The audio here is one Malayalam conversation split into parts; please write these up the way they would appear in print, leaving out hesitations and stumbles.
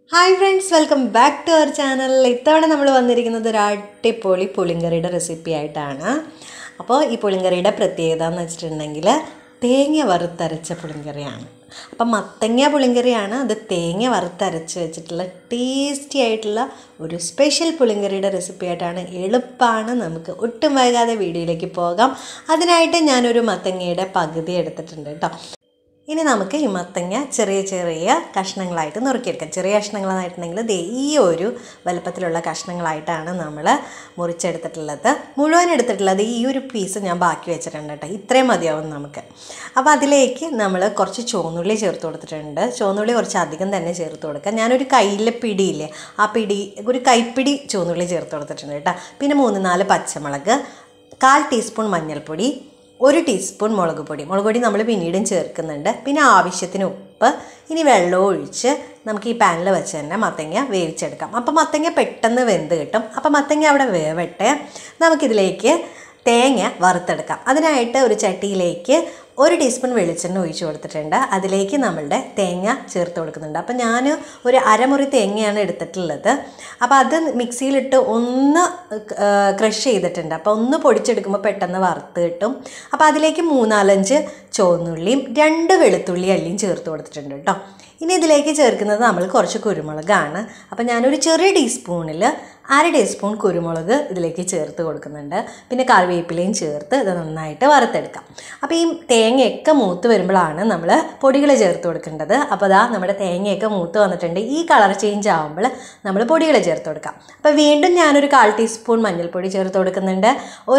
Hi friends, welcome back to our channel. ഇത്തവണ നമ്മൾ വന്നിരിക്കുന്നത് ഒരു അടിപൊളി പുളിങ്കറിയുടെ റെസിപ്പി ആയിട്ടാണ്. അപ്പോൾ ഈ പുളിങ്കറിയുടെ പ്രത്യേകത എന്ന് വെച്ചിട്ടുണ്ടെങ്കിൽ തേങ്ങ വറുത്തരച്ച പുളിങ്കറിയാണ്. അപ്പം മത്തങ്ങ പുളിങ്കറിയാണ്, അത് തേങ്ങ വറുത്തരച്ച് വെച്ചിട്ടുള്ള ടേസ്റ്റി ആയിട്ടുള്ള ഒരു സ്പെഷ്യൽ പുളിങ്കറിയുടെ റെസിപ്പി ആയിട്ടാണ്. എളുപ്പമാണ്, നമുക്ക് ഒട്ടും വൈകാതെ വീഡിയോയിലേക്ക് പോകാം. അതിനായിട്ട് ഞാനൊരു മത്തങ്ങയുടെ പകുതി എടുത്തിട്ടുണ്ട് കേട്ടോ. ഇനി നമുക്ക് ഈ മത്തങ്ങ ചെറിയ ചെറിയ കഷ്ണങ്ങളായിട്ട് നുറുക്കിയെടുക്കാം. ചെറിയ കഷ്ണങ്ങളായിട്ടുണ്ടെങ്കിൽ ഈ ഒരു വലുപ്പത്തിലുള്ള കഷ്ണങ്ങളായിട്ടാണ് നമ്മൾ മുറിച്ചെടുത്തിട്ടുള്ളത്. മുഴുവൻ എടുത്തിട്ടുള്ളത് ഈ ഒരു പീസ് ഞാൻ ബാക്കി വെച്ചിട്ടുണ്ട് കേട്ടോ. ഇത്രയും മതിയാവും നമുക്ക്. അപ്പോൾ അതിലേക്ക് നമ്മൾ കുറച്ച് ചുവന്നുള്ളി ചേർത്ത് കൊടുത്തിട്ടുണ്ട്. ചുവന്നുള്ളി കുറച്ച് അധികം തന്നെ ചേർത്ത് കൊടുക്കുക. ഞാനൊരു കയ്യിലെ പിടിയില്ലേ, ആ പിടി ഒരു കൈപ്പിടി ചുവന്നുള്ളി ചേർത്ത് കൊടുത്തിട്ടുണ്ട് കേട്ടോ. പിന്നെ 3-4 പച്ചമുളക്, 1/4 ടീസ്പൂൺ മഞ്ഞൾപ്പൊടി, 1 ടീസ്പൂൺ മുളക് പൊടി നമ്മൾ പിന്നീടും ചേർക്കുന്നുണ്ട്. പിന്നെ ആവശ്യത്തിന് ഉപ്പ്. ഇനി വെള്ളം ഒഴിച്ച് നമുക്ക് ഈ പാനിൽ വെച്ച് തന്നെ മത്തങ്ങ വേവിച്ചെടുക്കാം. അപ്പോൾ മത്തങ്ങ പെട്ടെന്ന് വെന്ത് കിട്ടും. അപ്പോൾ മത്തങ്ങ അവിടെ വേവട്ടെ, നമുക്കിതിലേക്ക് തേങ്ങ വറുത്തെടുക്കാം. അതിനായിട്ട് ഒരു ചട്ടിയിലേക്ക് 1 ടീസ്പൂൺ വെളിച്ചെണ്ണ ഒഴിച്ച് കൊടുത്തിട്ടുണ്ട്. അതിലേക്ക് നമ്മളുടെ തേങ്ങ ചേർത്ത് കൊടുക്കുന്നുണ്ട്. അപ്പോൾ ഞാൻ ഒരു അരമുറി തേങ്ങയാണ് എടുത്തിട്ടുള്ളത്. അപ്പോൾ അത് മിക്സിയിലിട്ട് ഒന്ന് ക്രഷ് ചെയ്തിട്ടുണ്ട്. അപ്പോൾ ഒന്ന് പൊടിച്ചെടുക്കുമ്പോൾ പെട്ടെന്ന് വറുത്ത് കിട്ടും. അപ്പോൾ അതിലേക്ക് 3-4 ചുവന്നുള്ളിയും 2 വെളുത്തുള്ളി അല്ലിയും ചേർത്ത് കൊടുത്തിട്ടുണ്ട് കേട്ടോ. ഇനി ഇതിലേക്ക് ചേർക്കുന്നത് നമ്മൾ കുറച്ച് കുരുമുളകാണ്. അപ്പോൾ ഞാനൊരു ചെറിയ ടീസ്പൂണിൽ 1/2 ടീസ്പൂൺ കുരുമുളക് ഇതിലേക്ക് ചേർത്ത് കൊടുക്കുന്നുണ്ട്. പിന്നെ കറിവേപ്പിലയും ചേർത്ത് ഇത് നന്നായിട്ട് വറുത്തെടുക്കാം. അപ്പോൾ ഈ തേങ്ങയൊക്കെ മൂത്ത് വരുമ്പോഴാണ് നമ്മൾ പൊടികൾ ചേർത്ത് കൊടുക്കേണ്ടത്. അപ്പോൾ അതാ നമ്മുടെ തേങ്ങയൊക്കെ മൂത്ത് വന്നിട്ടുണ്ട്. ഈ കളർ ചേഞ്ച് ആകുമ്പോൾ നമ്മൾ പൊടികൾ ചേർത്ത് കൊടുക്കാം. അപ്പോൾ വീണ്ടും ഞാനൊരു 1/4 ടീസ്പൂൺ മഞ്ഞൾപ്പൊടി ചേർത്ത് കൊടുക്കുന്നുണ്ട്.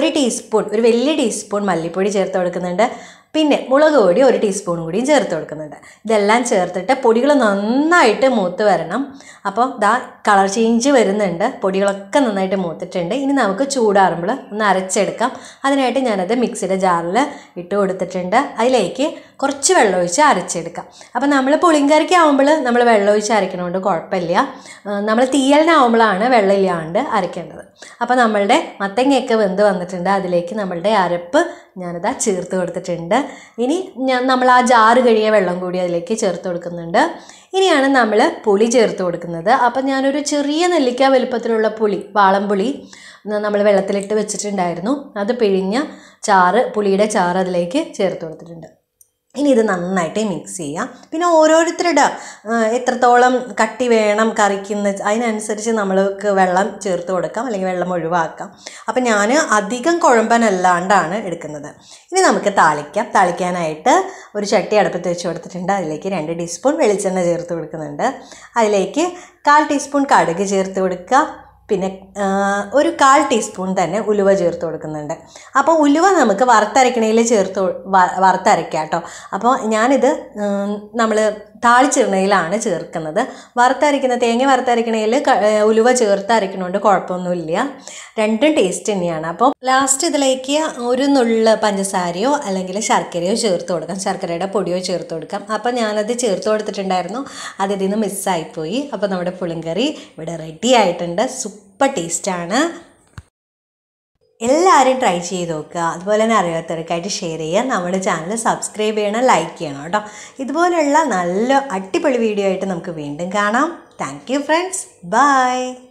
ഒരു വലിയ ടീസ്പൂൺ മല്ലിപ്പൊടി ചേർത്ത് കൊടുക്കുന്നുണ്ട്. പിന്നെ മുളക് പൊടി 1 ടീസ്പൂൺ കൂടിയും ചേർത്ത് കൊടുക്കുന്നുണ്ട്. ഇതെല്ലാം ചേർത്തിട്ട് പൊടികൾ നന്നായിട്ട് മൂത്ത് വരണം. അപ്പോൾ ദാ കളർ ചേഞ്ച് വരുന്നുണ്ട്. പൊടികളൊക്കെ നന്നായിട്ട് മൂത്തിട്ടുണ്ട്. ഇനി നമുക്ക് ചൂടാറുമ്പോൾ ഒന്ന് അരച്ചെടുക്കാം. അതിനായിട്ട് ഞാനത് മിക്സിയുടെ ജാറിൽ ഇട്ട് കൊടുത്തിട്ടുണ്ട്. അതിലേക്ക് കുറച്ച് വെള്ളം ഒഴിച്ച് അരച്ചെടുക്കാം. അപ്പോൾ നമ്മൾ പുളിങ്കറിക്ക് ആകുമ്പോൾ നമ്മൾ വെള്ളം ഒഴിച്ച് അരയ്ക്കണോണ്ട് കുഴപ്പമില്ല. നമ്മൾ തീയലിനാവുമ്പോഴാണ് വെള്ളം ഇല്ലാണ്ട് അരയ്ക്കേണ്ടത്. അപ്പോൾ നമ്മളുടെ മത്തങ്ങയൊക്കെ വെന്ത് വന്നിട്ടുണ്ട്. അതിലേക്ക് നമ്മളുടെ അരപ്പ് ഞാനിതാ ചേർത്ത് കൊടുത്തിട്ടുണ്ട്. ഇനി നമ്മൾ ആ ജാറ് കഴിയ വെള്ളം കൂടി അതിലേക്ക് ചേർത്ത് കൊടുക്കുന്നുണ്ട്. ഇനിയാണ് നമ്മൾ പുളി ചേർത്ത് കൊടുക്കുന്നത്. അപ്പം ഞാനൊരു ചെറിയ നെല്ലിക്ക വലുപ്പത്തിലുള്ള പുളി, വാളംപുളി നമ്മൾ വെള്ളത്തിലിട്ട് വെച്ചിട്ടുണ്ടായിരുന്നു. അത് പിഴിഞ്ഞ പുളിയുടെ ചാറ് അതിലേക്ക് ചേർത്ത് കൊടുത്തിട്ടുണ്ട്. ഇനി ഇത് നന്നായിട്ട് മിക്സ് ചെയ്യാം. പിന്നെ ഓരോരുത്തരുടെ എത്രത്തോളം കട്ടി വേണം കറിക്കുന്ന അതിനനുസരിച്ച് നമ്മൾക്ക് വെള്ളം ചേർത്ത് കൊടുക്കാം, അല്ലെങ്കിൽ വെള്ളം ഒഴിവാക്കാം. അപ്പം ഞാൻ അധികം കുഴമ്പനല്ലാണ്ടാണ് എടുക്കുന്നത്. ഇനി നമുക്ക് താളിക്കാനായിട്ട് ഒരു ചട്ടി അടുപ്പത്ത് വെച്ച് കൊടുത്തിട്ടുണ്ട്. അതിലേക്ക് 2 ടീസ്പൂൺ വെളിച്ചെണ്ണ ചേർത്ത് കൊടുക്കുന്നുണ്ട്. അതിലേക്ക് 1/4 ടീസ്പൂൺ കടുക് ചേർത്ത് കൊടുക്കുക. പിന്നെ ഒരു 1/4 ടീസ്പൂൺ തന്നെ ഉലുവ ചേർത്ത് കൊടുക്കുന്നുണ്ട്. അപ്പോൾ ഉലുവ നമുക്ക് വറുത്തരക്കണയിൽ വറുത്തരയ്ക്കാം കേട്ടോ. അപ്പോൾ ഞാനിത് നമ്മൾ താളിച്ചിടണയിലാണ് ചേർക്കുന്നത്. തേങ്ങ വറുത്തരക്കണയിൽ ഉലുവ ചേർത്ത് അരക്കണോണ്ട് കുഴപ്പമൊന്നുമില്ല. രണ്ടും ടേസ്റ്റ് തന്നെയാണ്. അപ്പോൾ ലാസ്റ്റ് ഇതിലേക്ക് ഒരു നുള്ള് പഞ്ചസാരയോ അല്ലെങ്കിൽ ശർക്കരയോ ചേർത്ത് കൊടുക്കാം. ശർക്കരയുടെ പൊടിയോ ചേർത്ത് കൊടുക്കാം. അപ്പോൾ ഞാനത് ചേർത്ത് കൊടുത്തിട്ടുണ്ടായിരുന്നു, അത് ഇതിൽ നിന്ന് മിസ്സായിപ്പോയി. അപ്പോൾ നമ്മുടെ പുളിങ്കറി ഇവിടെ റെഡി ആയിട്ടുണ്ട്. സൂപ്പർ ടേസ്റ്റാണ്. എല്ലാവരും ട്രൈ ചെയ്ത് നോക്കുക. അതുപോലെ തന്നെ അറിയാത്തവർക്കായിട്ട് ഷെയർ ചെയ്യുക. നമ്മുടെ ചാനൽ സബ്സ്ക്രൈബ് ചെയ്യണം, ലൈക്ക് ചെയ്യണം കേട്ടോ. ഇതുപോലുള്ള നല്ല അടിപൊളി വീഡിയോ ആയിട്ട് നമുക്ക് വീണ്ടും കാണാം. Thank you friends, by.